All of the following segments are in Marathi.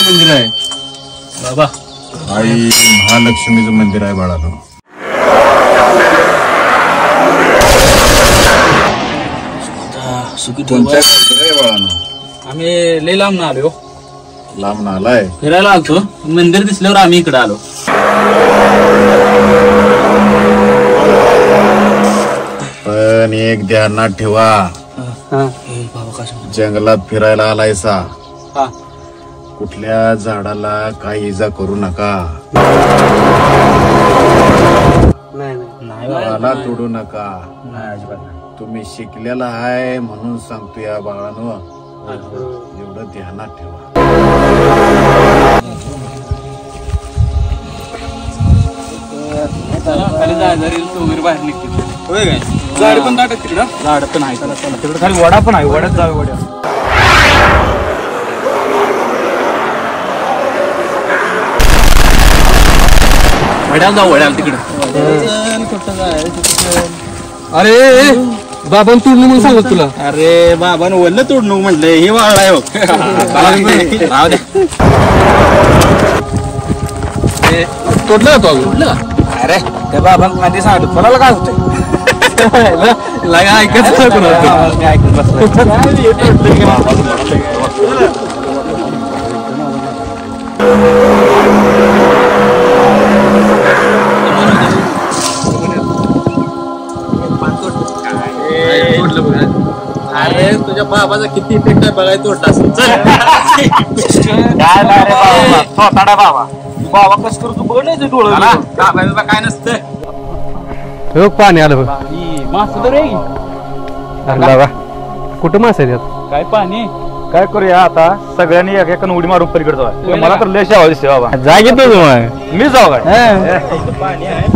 मंदिर आहे बाबा? आई महालक्ष्मीचं मंदिर आहे बाळानो. कोणत्या बाळानो? आम्ही लय लांब आलो. लांब आलाय? फिरायला आलतो, मंदिर दिसल्यावर आम्ही इकडे आलो. पण एक ध्यानात ठेवा, जंगलात फिरायला आलायसा, कुठल्या झाडाला काही इजा करू नका, झाडाला तोडू नका. तुम्ही शिकलेला आहे म्हणून सांगतो या बाळानो, एवढं ध्यानात ठेवा. खाली जायचं वगैरे बाहेर निघते. झाड पण दाटत तिकडं, झाड पण आहे तिकडे, खाली वडा पण आहे. वड्यात जावे. वड्याला जाऊ, वड्याला तिकडं. अरे बाबा तोडणं म्हणून सांगत तुला. अरे बाबा वल्ल तोडणं म्हटलं, हे वाळलाय हो. राहू द्या. तोडलं तो तोडलं. अरे त्या बाबा मध्ये सांगतो कोणाला काय होतंय. ऐकत अरे तुझ्या बाबाचा किती इफेक्ट आहे बघाय तोडला असेल. बाबा बाबा कस करतो बघ नाही डोळं काय नसतं. पाणी आलं बघ. मास तर बाबा कुठं मास आहे काय पाणी. काय करूया आता, सगळ्यांनी एक एक उडी मारून पलीकडे जाऊ. मला तर लय शावा दिसते बाबा. जा घेतो मी जाऊ काय. पाणी आहे.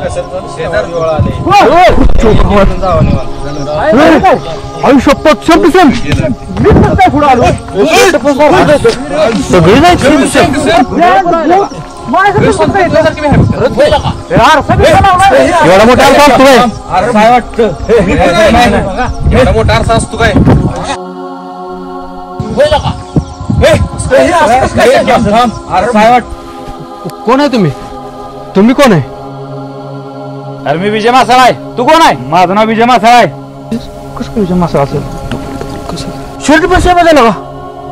सगळी जायचं एवढा मोठा अर्थ असतो काय. काय वाटतं एवढा मोठा अर्थ असतो काय. काय वाटत. कोण आहे तुम्ही? तुम्ही कोण आहे? अरे मी विजय मासाळ आहे. तू कोण आहे? माझं नाव विजय मासाळ आहे. कसं विजय मासाळ असेल? शर्ट पैसे बदल का?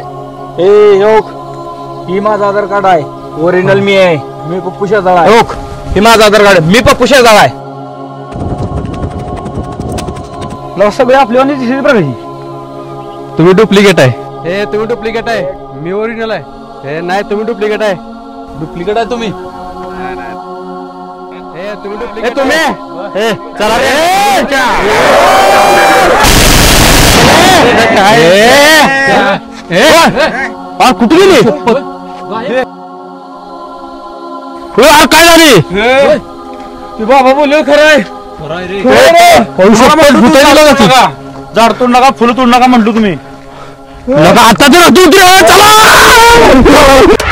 ही माझं आधार कार्ड आहे. ओरिजिनल मी आहे. मी पप्पू शेजाळ आहे. हे माझं आधार कार्ड. मी पप्पू शेजाळ आहे. सगळे आपल्या प्रगती. तुम्ही डुप्लिकेट आहे. हे तुम्ही डुप्लिकेट आहे. मी ओरिजिनल आहे. हे नाही तुम्ही डुप्लिकेट आहे. डुप्लिकेट आहे तुम्ही. हे तुम्ही डुप्लिकेट. तुम्ही हे चला रे. कुठे गेली? काय झाली? बाबा बोललो खरं आहे. झाड तोड नका, फुलं तोड नका म्हटलं तुम्ही. आता तर चला.